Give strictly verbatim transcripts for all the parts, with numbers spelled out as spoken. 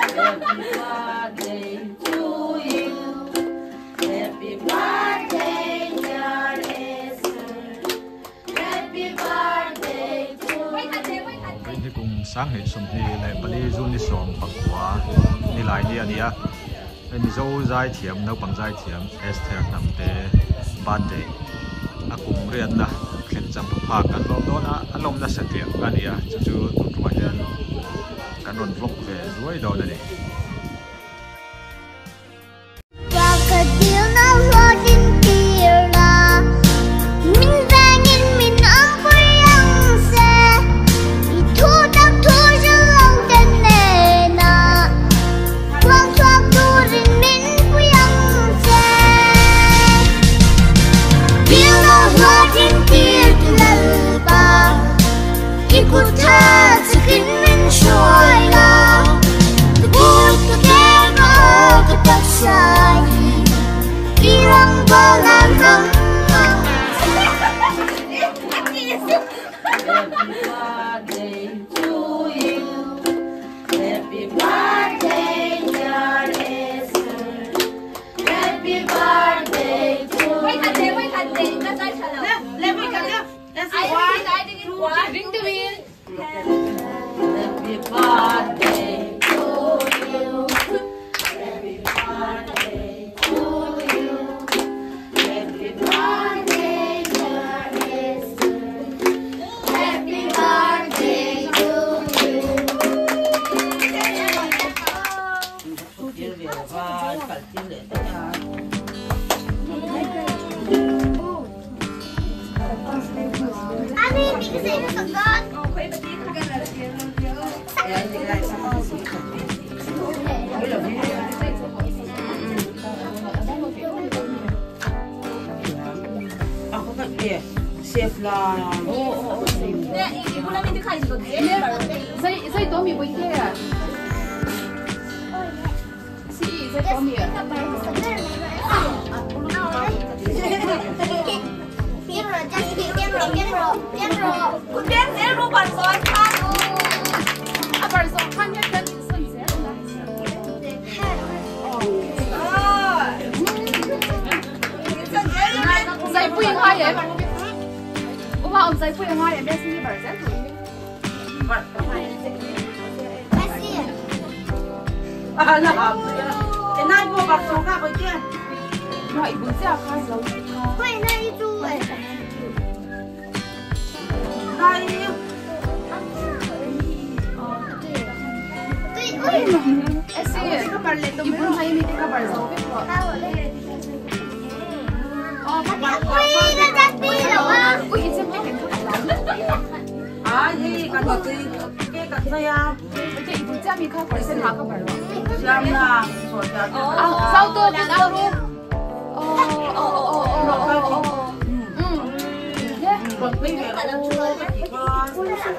birthday to you. Happy birthday, dear Esther. Happy birthday to you. Bên thì cùng sáng hết sum thì lại bali zoom đi som bạc quá đi lại đi anh à. Bên thì dâu dài thiểm nấu bằng dài thiểm Esther nằm té birthday. À cùng riêng là khen chăm pháกันลมโดนอ่ะอารมณ์น่ะเสถียรกันเนี่ยจู่ๆตรงมาเดินกันรถวกเวรวยโดนเลย Chef là oh nè ibu na minti khai so de sai sai to mi boi ke à si sai to mi à Biết rồi, chắc biết biết rồi, biết rồi, biết rồi. Cũng biết sẽ luôn bạn rồi khăn. À bạn rồi khăn nhất cần sân sẽ là. Sai pui hai vậy. Ông bà ông sai pui hai vậy, bé xin bạn sẽ thử. Bạn Messi. à là cái này mua bạc số khác với kia. Vậy bún sẽ khai lâu. Quay này chú ấy. Đây. Ui. Esse các bạn lên đồng bún hay mình các bạn giàu biết không? Ờ các bạn. Ui, nó ra tí rồi á. Ui xem cái hình thức lắm. À gì cả cái cái cái này à. Cái bún sẽ mình không phải xem hàng các bạn rồi. Làm là À sao tôi biết đâu luôn. Ồ ồ ồ ồ ồ ồ. Còn bây giờ là chỉ có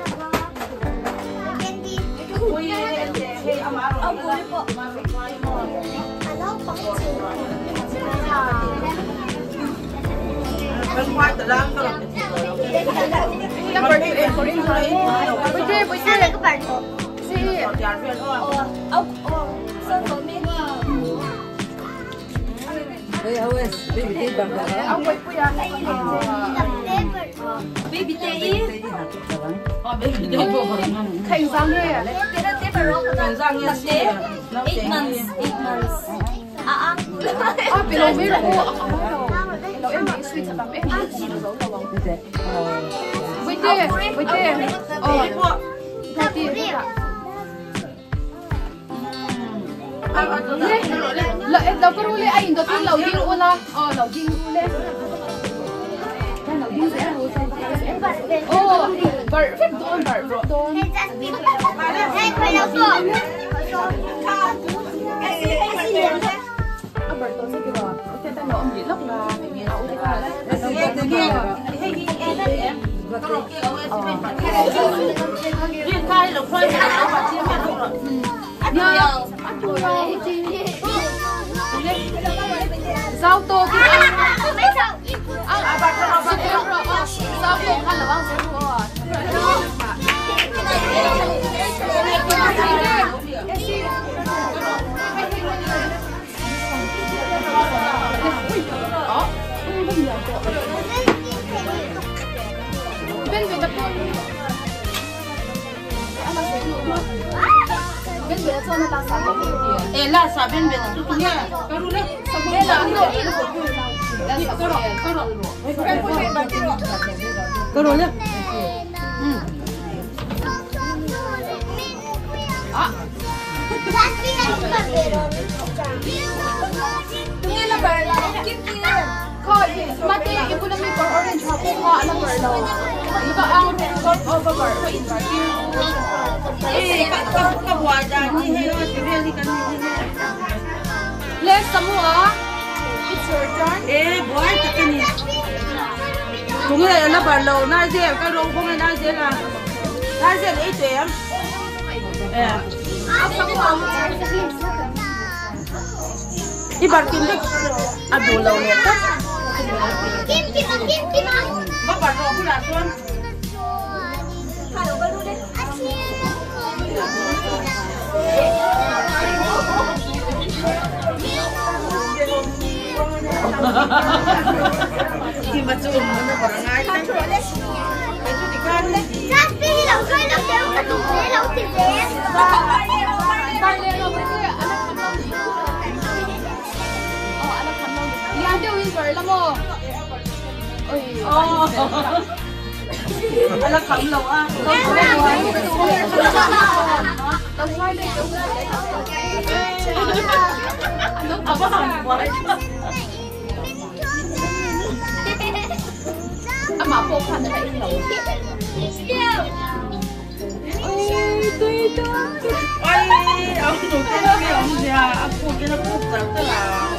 ui hay âm áo rồi bên ngoài từ đang rồi các bạn đi em có đi thôi buổi trưa buổi trưa Các bạn gì ông sơn có miếng ông quay quay à baby tây thành ra nghe à thành ra nghe xe eight months eight months à à à bị lâu mấy rồi lâu em bị suy thật lắm em bị gì rồi lâu lâu buổi trưa buổi trưa ờ thôi đi lợi em đâu có rule anh đâu tin lâu đi ula ờ lâu đi ule lâu đi sẽ oh perfect don perfect don Hey, quay đâu rồi? Albert tôi sẽ kêu cái tên nó ông gì lắm là mình nấu thế cả Liên khai là khoai là bạn chia nhau rồi. Rau tô cái Mấy sao? à bạn nó sẽ kêu rồi rau tô khăn là bao nhiêu rồi là cho nó là sao không biết. Ê là sao bên bên tụi nhá. Cái rồi đấy. Sao biết là nó đi được rồi. Là sao rồi. Cái rồi. Cái rồi đấy bạn kia. Cái rồi nhá. Ừ. À. Tụi là bờ là kim kia. Coi, mà thì ibu na may orange ha ko ha na bờ iba ang sort of a bờ in Ê, các các các hoa ra như thế thôi, chỉ biết đi cái như thế. Let's semua. It's your turn. Ê, boy, chắc cái này. Chúng này nó bảo lầu na dễ, cái đồ không phải na dễ là na dễ là ít tiền. Ê. Ibar kim dik, adu lầu này tất. Kim kim kim kim. Bác bảo rồi cũng là luôn. Thì mà chụp nó bảo ngay đấy. Cái chú đi con đấy. Chắc đi lâu rồi lâu kéo cả tụi bé lâu thì bé. Bạn lên rồi cái anh làm không đi. Ờ anh làm không đi. Nhà tiêu in vợ lắm ô. Ôi. Anh là khẩm lầu à. Tao xoay đây chỗ này. Nó có hỏng quá. Anh mà phụ hành là in lầu. Ôi, tươi đó. Ôi, ông chủ tên cái ông gì à? Ông phụ cái nó cúp thật tức là.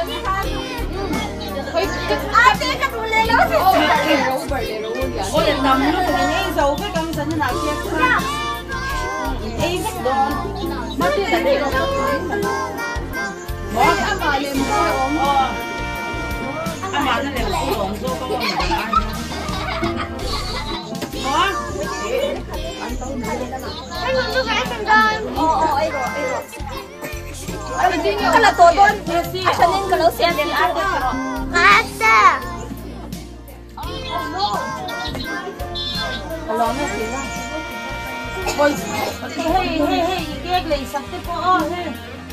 Ôi, À, thế các bạn lên đó thì Ôi, lần nằm nó cũng nghe dấu cái căng dẫn như nào kia. Ê, rất đồ. mà thì là đi rồi. Bỏ. Anh mà lên mua ống. Ờ. Anh mà nó lên phụ ổng vô con mình còn ai nữa. Bỏ. Anh muốn đưa cái thằng con. Ồ, ồ, ấy rồi, ấy rồi. Cái là tôi tôi. À, cho nên cái lỗ xe thì ăn được rồi. À, sao? Cái lỗ nó gì ra. Ôi, hey, hey, hey, cái này sắp tới có hey.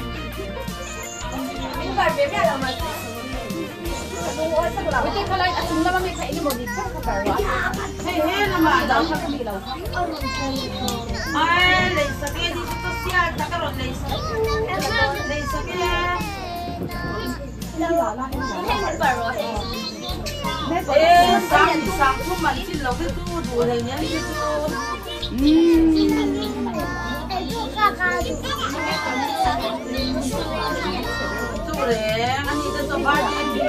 Mình phải biết là mà. Wait, teka lang. At yung naman may kainin mo dito. Hey, hey, naman. Ay, lấy sạc đi cho xe, ta cái rồi lấy sạc. Lấy sạc đi. Ê, sáng sáng không mà chỉ lâu cái tu đủ này nhá, cái tu. Tu đấy, anh đi cho ba đi.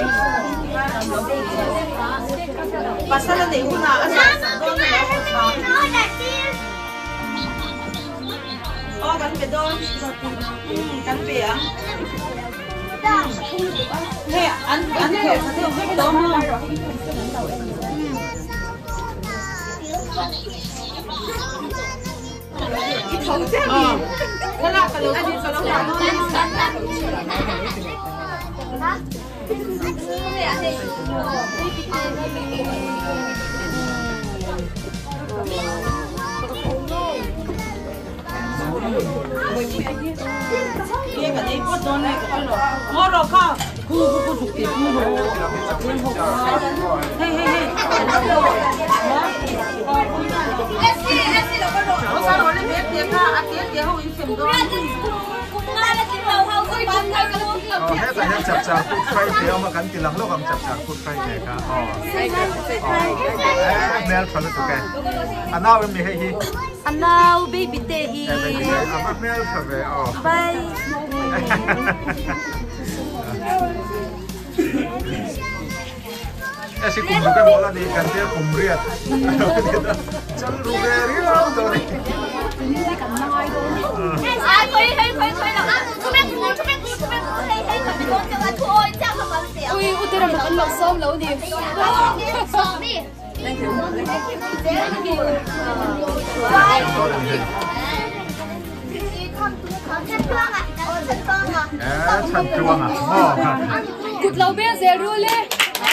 Pasal na din na asa doon na. Oh, kan be doon. Kan be ah. Hey, an an ke sa doon doon mo. Oh. Wala ka lang din sa lang. Ha? Kia cái đấy có đón này cái rồi, ngon rồi không? Cô cô cô chụp tiền cô rồi. Hey hey hey. Có sao rồi lên bếp tiền ha, ăn tiền tiền không in xem đâu. Oh, hết rồi hết chặt chặt food fry thì ông mà cắn tiền lắm lúc ông chặt chặt food fry này cả. Oh. Eh, mel phần tụi cái. Anh nào em bị hay hi. Anh nào baby tê hi. Anh mel phần về. Oh. Bye. Eh si kumbu cái bola đi cắn tiền kumbu riết. Chân ruge riết đâu rồi. À, thôi, thôi, thôi, thôi là ăn chú bé cú, chú bé cú, chú bé cú, hay hay cầm con cho ăn thôi, chắc là bằng tiền. Ui, ui, tira makan lang som lâu đi. Som đi. Eh, chân chuông à? Oh. Cút lâu bé dễ rồi lê.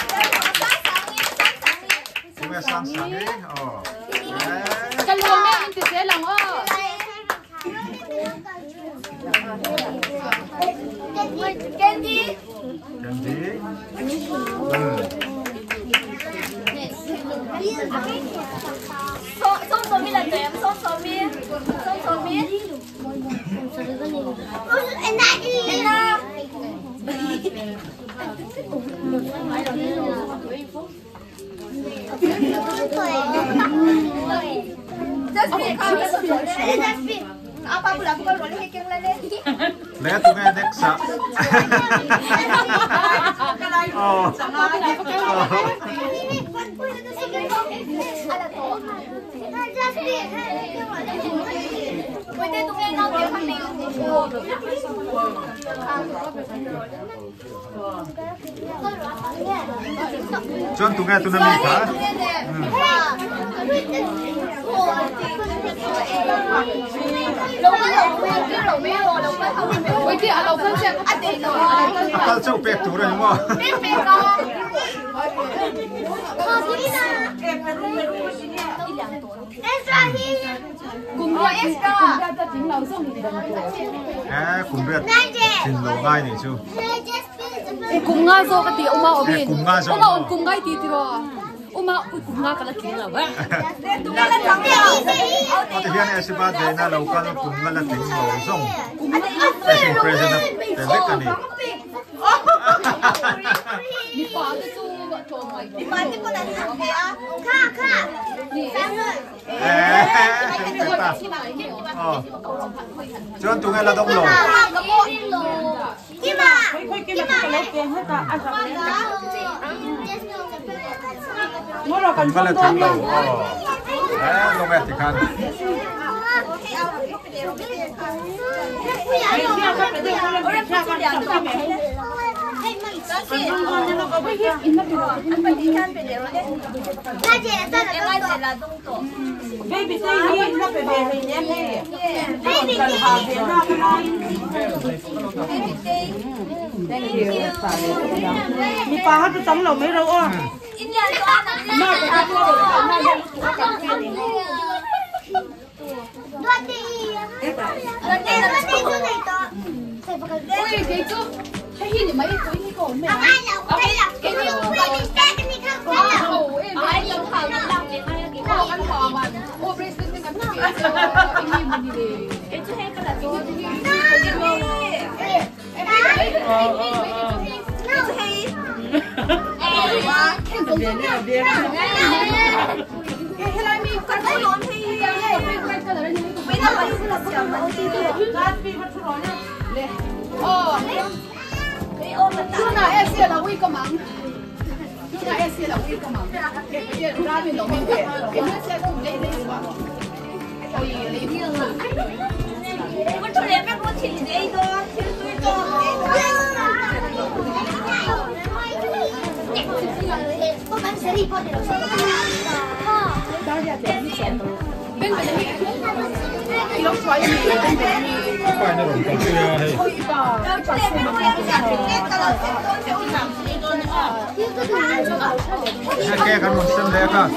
Cũng là sáng sáng đi. Oh. Cái lâu bé anh tự dễ lòng á. em số số miên, số số miên. Em đã đi. Em đã. Jasmine, Jasmine. Apa pula bukan boleh hekeng lagi. Lihat tu kan Dexa. Oh. Pwede tu kan nak dia kami. John tu kan tu nak minta. Lâu cái lâu cái cái lâu mấy rồi, lâu cái không mấy. Quay đi à, lâu phân xem ăn đi rồi. Tao châu bẹt tu rồi mà. Biết biết rồi. Ờ, cái gì Extra đi. Cùng ra extra. Cùng ra ta chính lâu xong thì đừng tuổi. À, cùng biết. Xin lỗi ngay này chú. Cùng nga zo cái tiếng oma obin. Cùng nga zo. Oma cùng ngay tí tí rồi. Oma cùng nga cái là tiếng là vậy. Có thể hiện là sẽ bắt đầu na lâu cái cùng nga là tiếng lâu xong. Cáiสิ่ง present แต่เล็กกันนี่你爸的猪做咪？ 你買啲個人行嘅啊，卡卡，三歲。 誒，哦，將仲係拉東路。 點啊？點啊？ 我落緊翻嚟聽路哦，誒，弄咩地方？ Baby say ni na pe be ni ne he. Baby say na na. Baby say. Thank you. Ni pa ha tu tong lo mấy đâu à. Mà cái cái cái Đoạt đi. Đoạt đi, đoạt đi chỗ này to. Ôi, cái chú, thấy hình mấy cái cái cổ mẹ. Ông ai là đây là cái gì cái gì cái cái gì không phải là. Ồ, em ai làm hàng làm làm cái này cái cổ ăn thò mà. Ô, bracelet cái cái cái cái gì đi. Cái chú hay cái là chú cái gì. Chú nào em sẽ là uy cơ mắm. Chú nào em sẽ là uy cơ mắm. Cái ra bên đó mình về. Em sẽ cùng lấy lấy quả. Ôi, lấy đi rồi. Con chú lấy các con thịt đấy thôi, thịt tươi to. Con bán sẽ đi con để nó sống. Bên bên này. Cái lông xoáy gì bên bên này. Phải nó cũng có cái hay. Ôi bà. Chú lấy các con thịt đấy, các con sẽ con sẽ đi làm gì con nữa. Sẽ kê cái một xem đấy cả.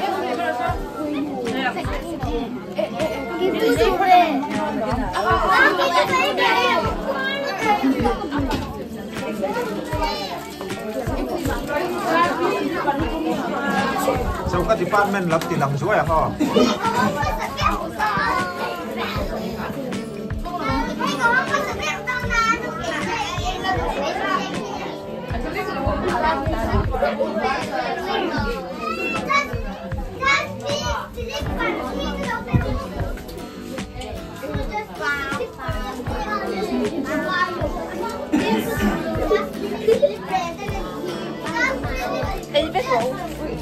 Sau cái department lập thì làm suối à không? Em biết không?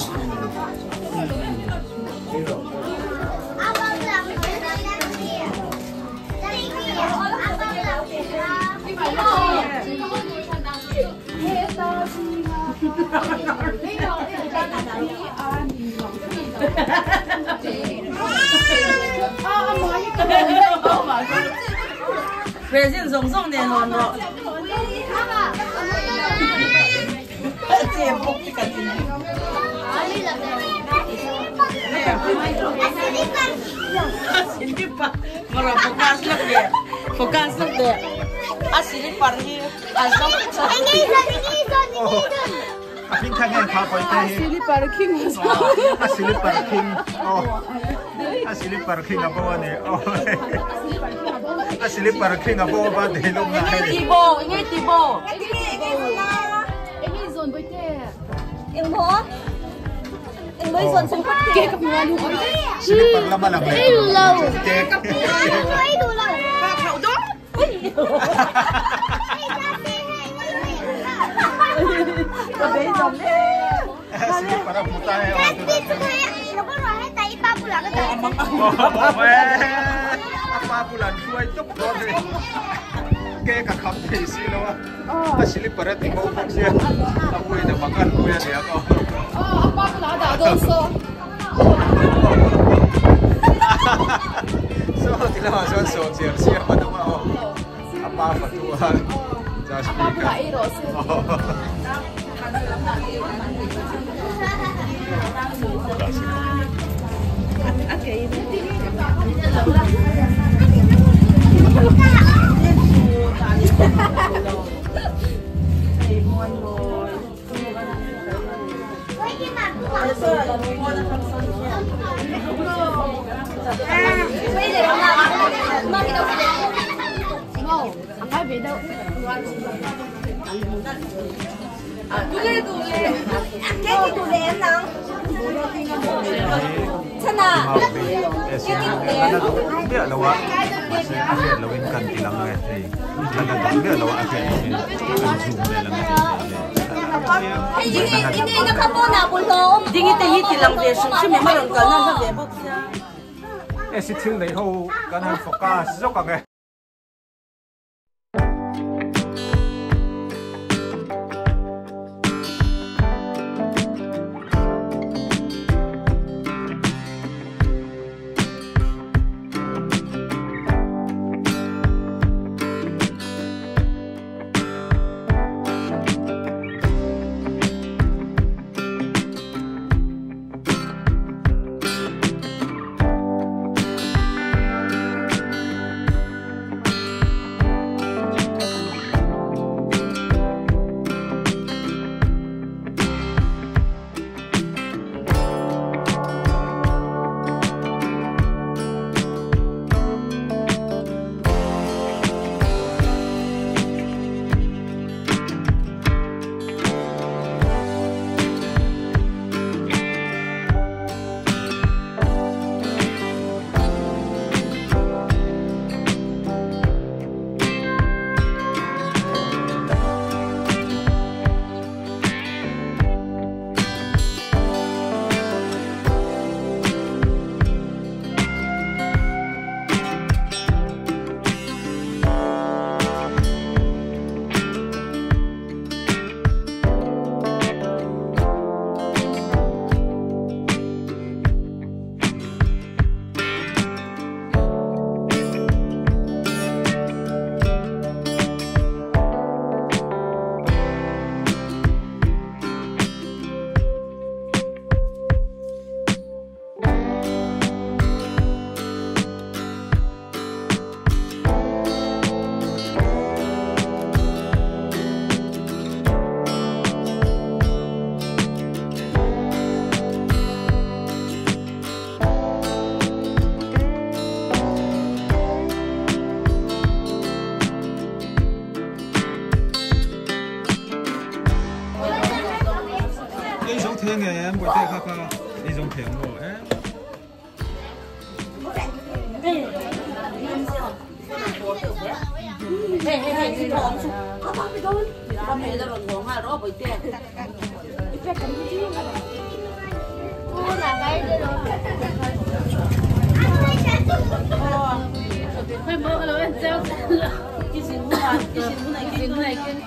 Về diện giống giống này ngon rồi. Chị em bốc cái gì này. Sinipan, mara fokus lang dia, fokus lang dia. Ah sinipan ni, asam. Ini ini ini ini. King kang en kha koi te. Slipper king. A slipper king. Oh. A slipper king abo ni. Oh. A slipper king abo ba de lom na. Ngay tibo, ngay tibo. Em đi dồn với thế. Em bố. Em mới dồn sang quất Kê cặp người luôn. Slipper lama lang. Cái đủ lâu. Cái Cái đủ lâu. Khẩu đó. Có bé dòng đấy. slipper abo tayo. Nó có rồi hay tay ba bulan cái tay. Oh, eh. Apa bulan suai cuk do ni. Ke ka kham thi si lo. A slipper ti ko ko sia. Amu ina makan ko ya dia ko. Oh, apa pula dah dosa. So tila ma so so sia sia pa ma o. Apa pa tuhan. Just Apa pula eros. Bây giờ là mang cái đầu Ngô, ăn cái về đâu? cái gì tụi em nào chân à Không biết đâu ạ. Sẽ biết lâu in cần thì lắm nghe thì cần là không biết đâu ạ thì cần dùng để làm cái gì cái gì nó không có nào buồn lỗ Đi cái tay thì làm việc xong chứ mình mà làm cái nó nó về bốc ra. Em sẽ thương lấy hô cần hàng phục ca dốc cả nghe. Thương người em buổi tiệc kha đi dùng thuyền rồi em. Hey hey hey, đi thong. Có bao nhiêu đôi? Ba mẹ ra rồi ngồi mà đó buổi tiệc. Cô là cái gì rồi Phải mở rồi em treo. Cái gì mua à? Cái gì mua này cái gì mua này cái.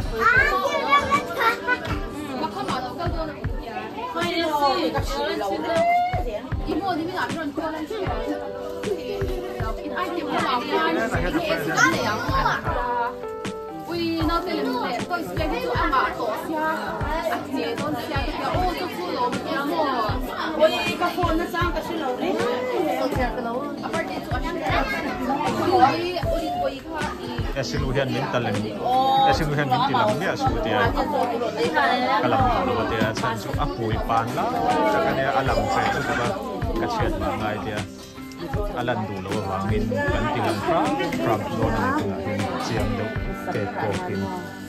Mà không mở đâu cơ cơ. Hai rồi, các chị lâu. 이모 님이 남편 편한 줄 아이템 많이 양아 우리 너 때문에 또 스펙도 아마 또 아니 넌 시작이야 오 좋고 너무 Ôi, các cô nó sang cái gì lâu đấy. 아파트 좀 우리 우리 거기가 이 xin lưu hiền mình tận lên xin lưu hiền mình tìm làm cái số tiền cái làm đồ đồ tiền sản xuất áp bụi pan lá cho cái này làm sẽ cho các cái chuyện mà ngay tiền alan đủ lâu và mình cần tìm làm pháp pháp luôn là cái là chiang đâu cái cổ kim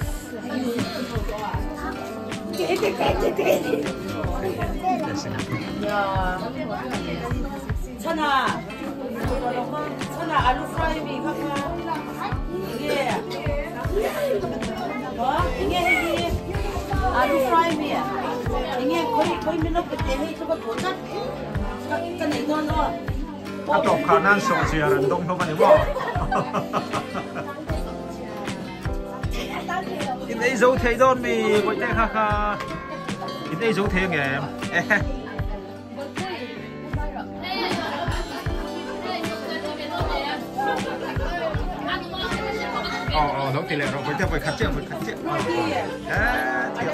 천아, 천아 알루 프라이비 가까 이게 뭐 이게 이게 알루 프라이비야 이게 거의 거의 민업 그때 해 저거 도착 가니까 이거는 áp dụng khả năng sổ chia rừng đông không phải không? In đây dấu thấy đón mi quay tay ha ha. In đây dấu thấy nghe. Ờ ờ nó tỷ lệ nó quay tay phải khát chết phải khát chết. À thiệt.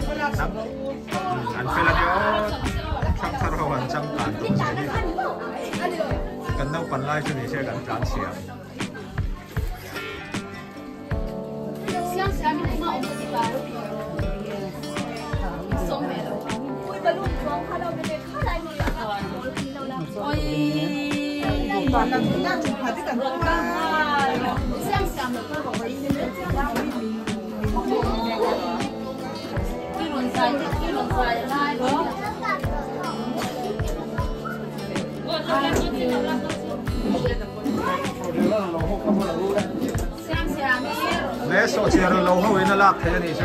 Anh phải là điều tham tham họ hoàn trăm tàn tổng gì đi. Cần đâu phần lai cho你些人賺錢。 像下面的帽子吧，送没了。会不会路上看到那个看来没有？哎，完了，那就还得赶快干啊！像想的不好，我一天就这样。一轮赛，一轮赛来。 Nè số chia rồi lâu hơn nó lạc thế này chứ.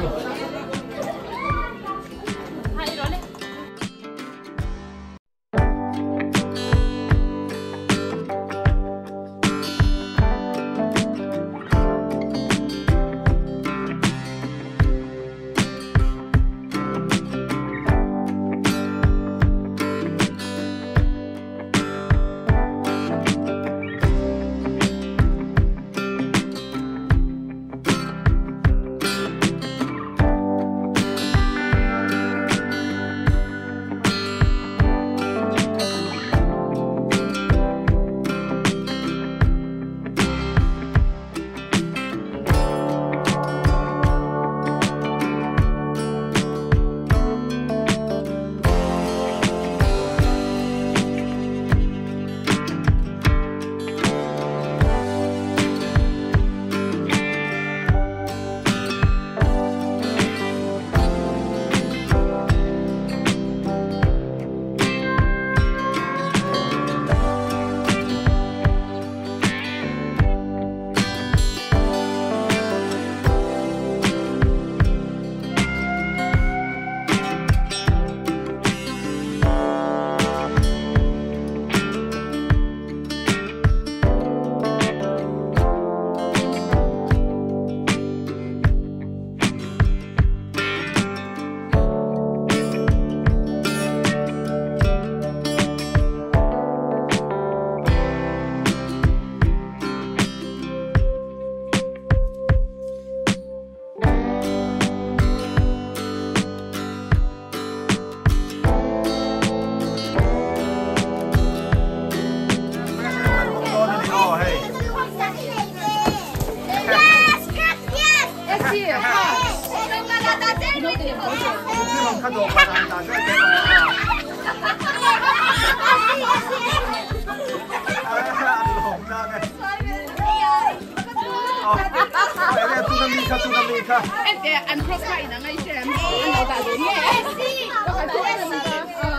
Em kể ăn cross này là ngay xem ăn đầu bà đúng nhé. Có phải thuốc là mình có.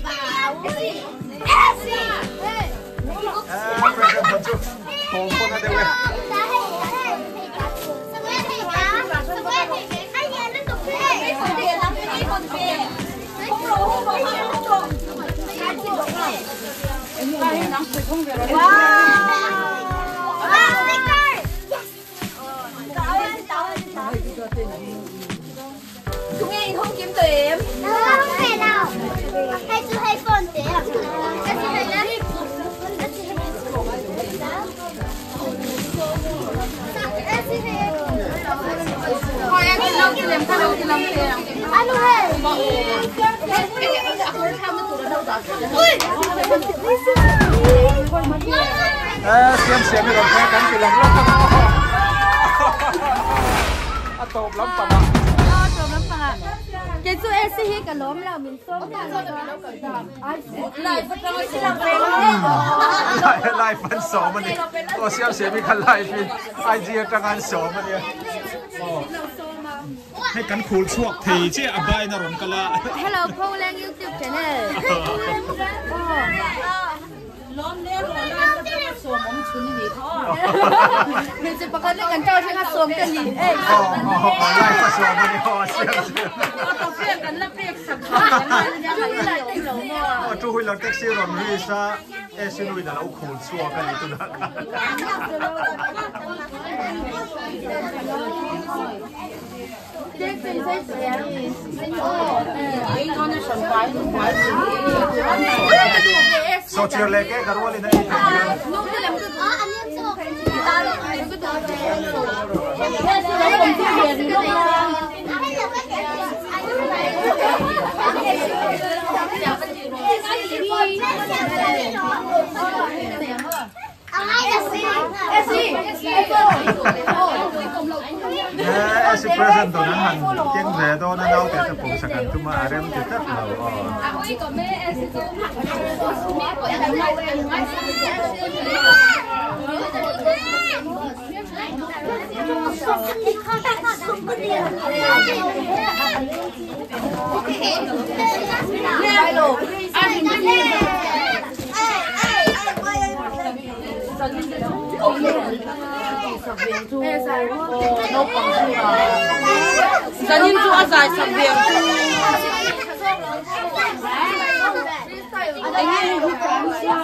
Không có cái đấy. Chúng em không kiếm tiền. Không thể nào. Hay chú hay phone tiền. Hay chú hay lấy. Thôi em đi lâu thì làm sao đâu thì làm tiền. Anh ơi. À, xem xem cái đồng cái cắn thì làm lắm. à tôm lắm bà ạ. À tôm lắm bà. Cái chú em sẽ cái lốm là mình xôm. Lại phân rồi sẽ làm về. Lại lại phân số mà đi. Tôi xem xemมีคันไล่พี่ไอเดียจังงานsố mà đi.ให้กันคูลช่วงทีเจ้าใบนรมกันละ Hello Poland YouTube channel ล้อมเลี้ยงหัวล้อมจะมาสวมผมชุนนี่เขาอ่ะ mình sẽ bắt đầuกันเจ้าที่เขาสวมกันดีเอ้ยอ๋ออ๋อไล่ผสมมันนี่พอเสียเสียเราต้องเรียกกันแล้วเรียกสักคำจุ้ยไหลติ่งหลงอ่ะโอ้จูหุ่นเราเท็กซี่รอนรีซ่าเอซินุยแต่เราคูลช่วงกันเลยตุนัก这个是谁呀？ 應該呢上擺擺住โซเชียลเลกกันว่าเลยนะอีกอย่าง弄这两个啊，俺们做打了两个多钱。但是我们这边这个呀。 เอซิเพรสเซนต์ตัวนั้นหันเก่งแท้ตัวนั้นเอาแต่จะผมสักกันทุกมาเริ่มติดตัดเราอ๋อ Dân nhân chúa dài sập biển. Anh ấy không có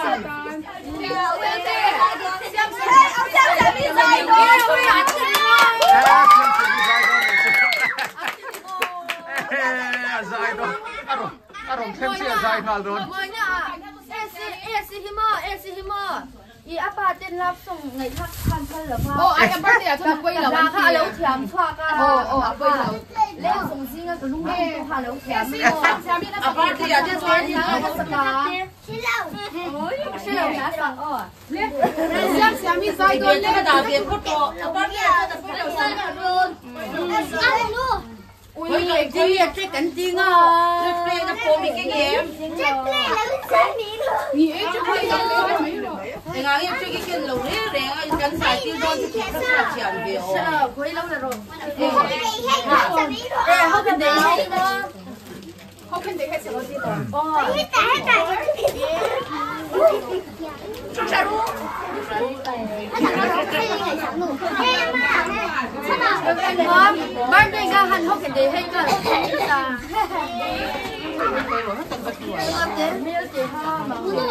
dài đó, à rồi, à rồi thêm chia dài nào rồi. อีอาปาเต้นรับส่งไงทักทันใช่หรือเปล่าโอ้ไอ้บ้านเนี่ยจะไปเหรอราคาแล้วแถมทว่ากันโอ้โอ้ไปเหรอเล่นส่งซิงก็ลุงแม่ค่ะแล้วแถมอาบ้านที่อยากจะช่วยที่那个什么？是了，拿上哦。 像下面三个那个大便不多，阿爸呢他不了三个人。 喂，这也最紧张啊！ 这边的破米经验， 你哎这可以人家要最近努力，人家跟晒丢到自己不是钱的是哦。 了，可以了的喽。哎，好看的吗？ 好看的还是我知道。 哦。บ้านเป็นการหันหกเดียให้กันจ้า没有电话嘛？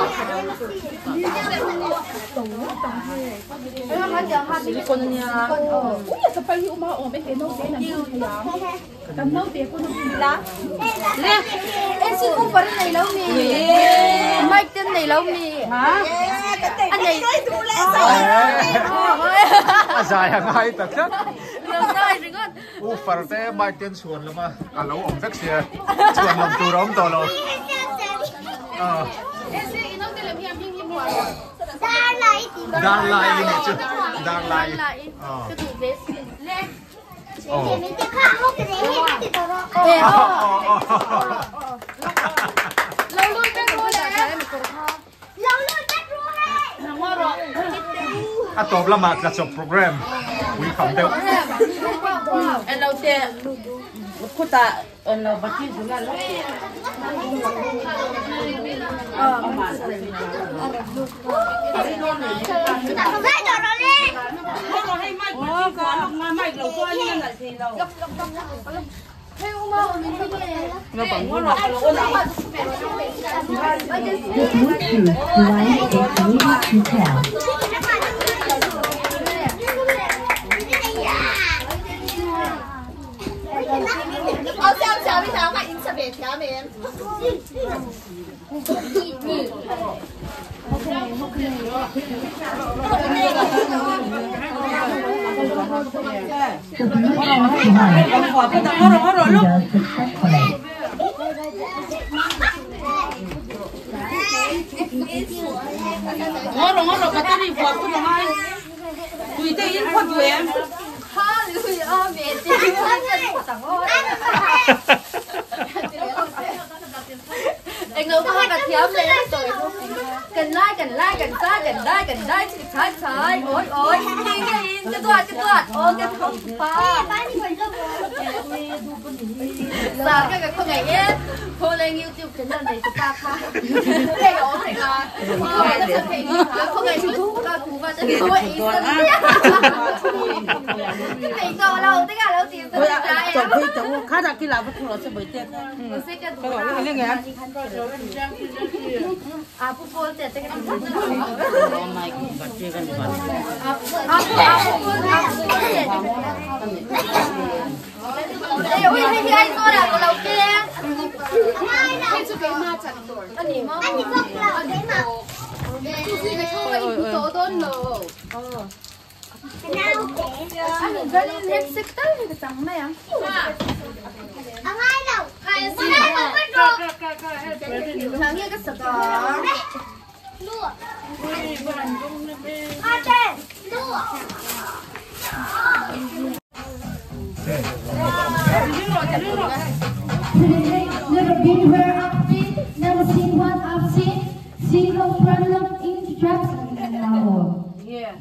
因为他讲他这个คนเนี่ย我也是ไปอยู่มาอ๋อไม่เห็นน้องเจ๊นั่นคือพยายามกันน้องเจ๊คนนั้นละเนี่ยเอซิคุปร์ในแล้วมีไม่เต้นในแล้วมีฮะอันไหนดูแลสาว à dài hàng hai tập chất. เรื่องได้จริงก็ u phật thế mai tiên chuồn lắm mà, à lâu ông vét xe, chuồn lòng tu đóng to rồi. À. เอซี่น้องเจ๊เลยพยายามยิ่งยิ่งกว่า đang lại này chứ, đang lại. จะถูกเบสเล็ก Ồ. เอ๋อเราลุ้นกันรู้แล้ว à top lắm mà, là chụp program, quý phẩm đâu. Em đâu xe, cô ta em đâu bắt chước chúng ta lúc. Nó hay mai của chị có lúc mai mai lâu qua như là gì đâu. Nó bằng quá rồi, nó là 我想想，你想买银色的条面。 bằng quả cái tao hết rồi lúc. Hết rồi hết rồi cái tao đi quả cái này. Tùy tay yên khuất tụi em. lui ơ mẹ chị nó chẳng ngon. Anh ngủ có hai bà thiếm lên rồi. Cần like, cần like, cần sai, cần like, cần like, chỉ trái trái. Ôi ôi, đi đi, cái tuột, cái tuột. Ôi cái không pa. Sao cái cái không ngày ấy, cô lên YouTube cái lần này chúng ta pha. Cái đó thành là không ngày nó thành cái không ngày chúng ta thú và cái tôi ý dân. Thành co lâu, tất cả lâu tiền tôi ra em. Chồng khi chồng khá là khi làm với cô sẽ bởi tiền. Cái gọi là cái nghe. À, phụ phụ sẽ cái gì? Hôm nay cũng phải chơi cái gì vậy? À, phụ phụ phụ sẽ. Đây ôi hay hay tôi là đầu kia. Cái chú cái ma chặt rồi. Anh nhìn mà. Anh nhìn không là cái mà. Chú cái cái thôi phụ tổ tôn lồ. Ờ. Anh nhìn cái này xích tới cái trắng này à? Anh ai đâu? Ai xin đâu? Thằng nghe cái sợi đó. Lúa. À đây, lúa. Never been where I've been, never seen what I've seen. Seen those running up into traps and now. Yeah.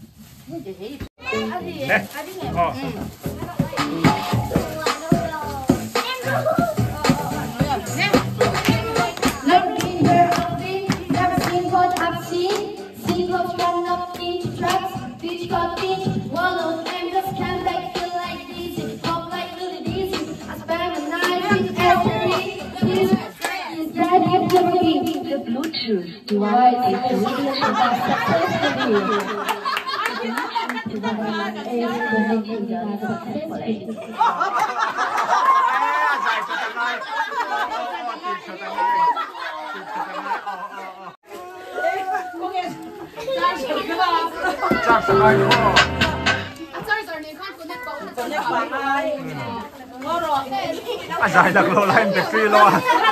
Nè. Ờ. Never been where I've been, never seen what I've seen. Seen those running up into traps, beach got beach. One of them just can't like feel like this. Pop like little this. I spent the night with every kiss. Instead of the the Bluetooth device is really successfully. Chắc sẽ ai đó. À dài đặc lô lại em được phi lo.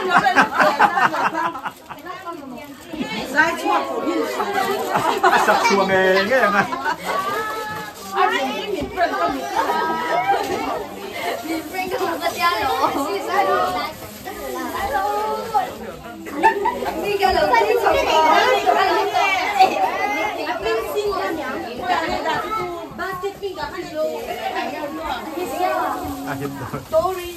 Dài chua phổ biến. À sập chuồng nghề nghe rằng à. À hiệp rồi.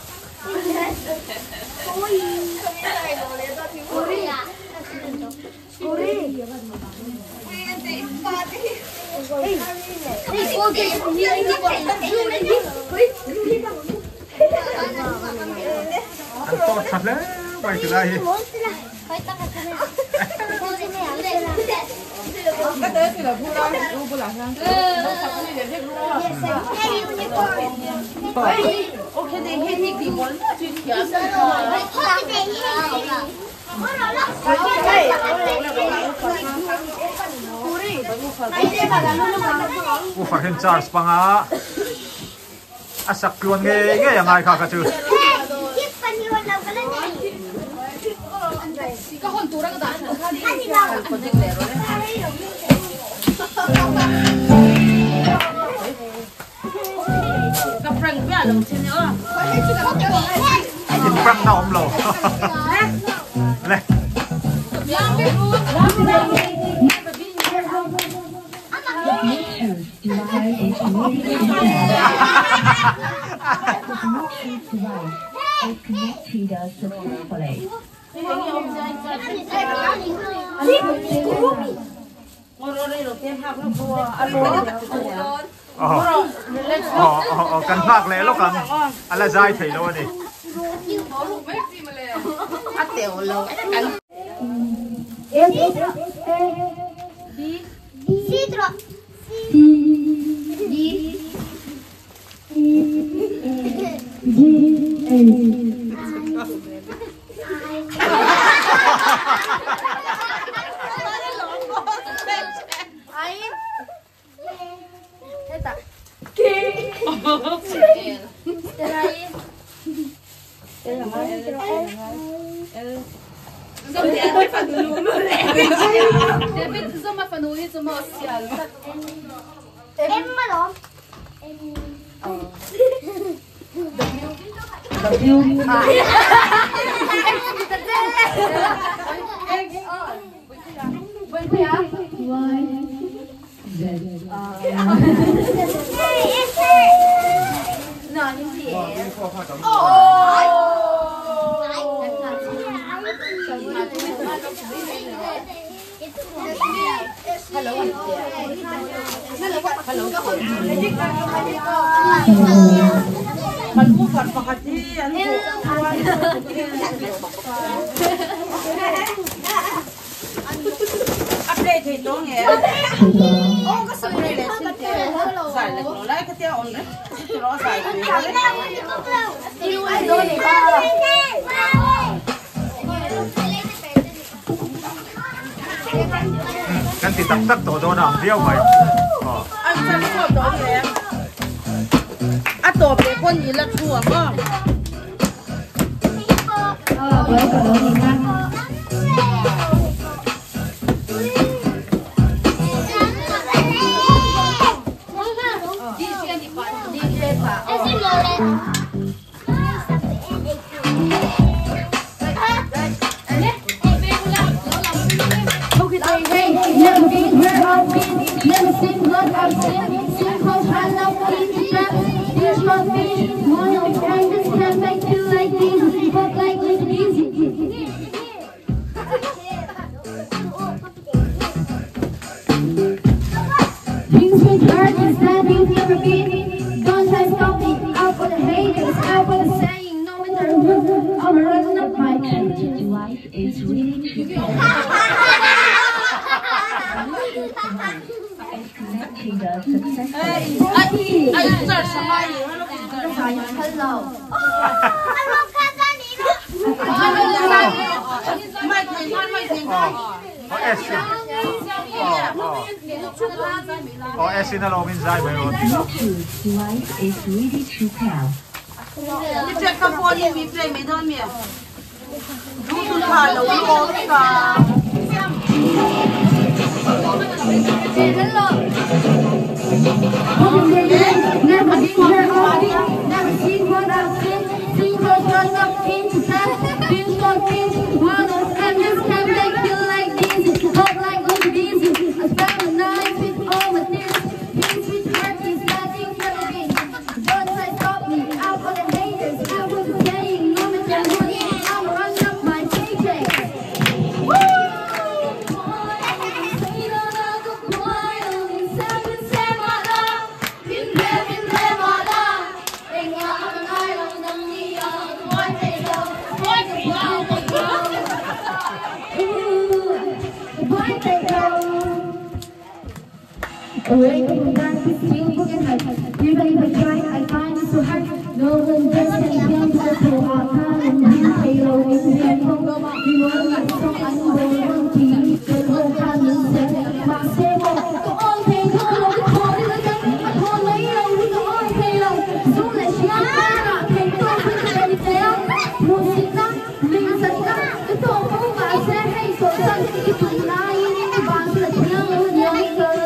Ăn to thật đấy, quay từ đây. Cái đấy thì là vui lắm, vui lắm ha. Ok thì hết thì thì muốn chuyện kia rồi. Ủa phải hiện Charles bằng á. À sạc luôn nghe nghe yang ai khác cả chứ. Có hồn tủ ra cái đó. Gặp rừng với à lồng trên nữa. Nhìn phăng nào ông lầu. Này. Ờ, ờ, ờ, cần phạc lẽ lúc cần, anh là dai thấy luôn đi. Ăn tiểu lâu, ăn. Sidro. Ai? Thế ta. Đây. Đây là mai. Dâm thì ăn phải phần lú luôn nè. Để biết dâm mà phần lú thì dâm mà xỉa. Em mà đó. Em มันพูดกันปกติอันนี้อัปเดตให้น้องไงโอ้ก็สวยเลยสิเจ้ใส่เลยก็ได้ก็เจ้าอ่อนนะจะรอใส่ไปดูไอ้โดนนี่ก็กันติดตักตักตัวโดนอ่ะเดียวไปอ๋ออันฉันชอบโดนแล้วอ่ะตัวเป็นคนยีละทั่วก็เออไว้กับเราดีมากNever been where I've been, never seen what I've seen. Seen close, I love easy trap. There's my vision, one of kindness can make you like this, but like it's easy. Things with hurt is that you've never been. Don't try stopping, out for the haters, out for the saying, no matter who. I'm running up my country. Life is really tricky. Connecting the successful. Hey, I I start somebody. Hello. Mai thầy mai mai thầy có acid có acid nó lo bên dài vậy rồi Life is really too proud. đi chơi cà phê đi mình play mấy thôi mẹ du du thả lâu lâu cả Never seen her all never seen what I've seen. Seen her run up into that. Been so big, one of them just can't make you like this. Hot like look busy. I spent the night with all my tears. Things with hurt is nothing never been. Don't try stop me, out for the haters. I was saying, no matter what, I'm running up my paycheck. Woo! Away from that, still looking like even if I try, I find it so hard. No one just can come to the floor. I can't even halo in the end. You want me so unborn, the whole time is set. My stable, go on, pay, go on, the call is again. I call later, we go on, pay low. Soon as she on fire, can go with the ready tail. No, she's not, leave us not. The top of I said, hey, so something is lying in the box. Let's young, young girl.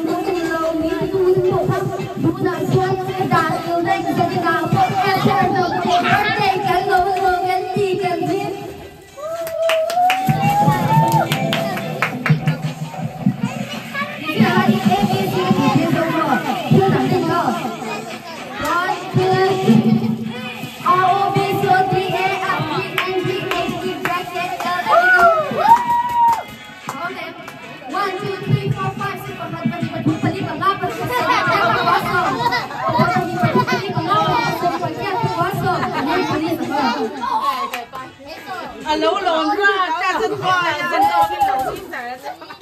à lấu lồn ra cha chân khoai chân to cái lấu xin rẻ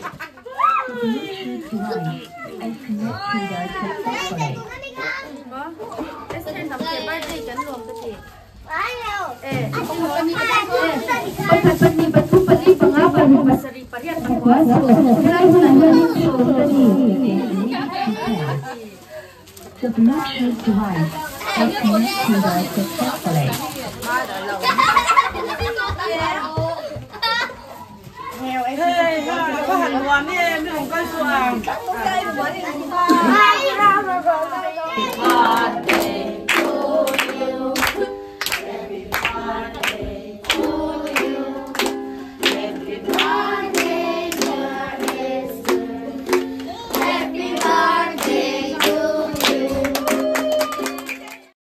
The Bluetooth device has connected successfully. Hey, có hành hoàn đi em, không có xuồng.